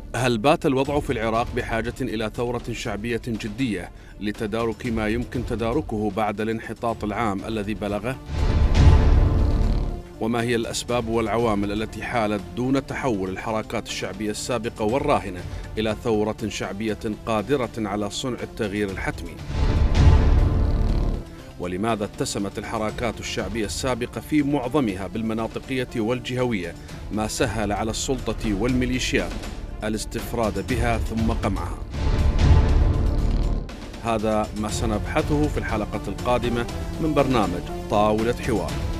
هل بات الوضع في العراق بحاجة إلى ثورة شعبية جدية لتدارك ما يمكن تداركه بعد الانحطاط العام الذي بلغه؟ وما هي الأسباب والعوامل التي حالت دون تحول الحركات الشعبية السابقة والراهنة إلى ثورة شعبية قادرة على صنع التغيير الحتمي؟ ولماذا اتسمت الحركات الشعبية السابقة في معظمها بالمناطقية والجهوية، ما سهل على السلطة والميليشيات الاستفراد بها ثم قمعها؟ هذا ما سنبحثه في الحلقة القادمة من برنامج طاولة حوار.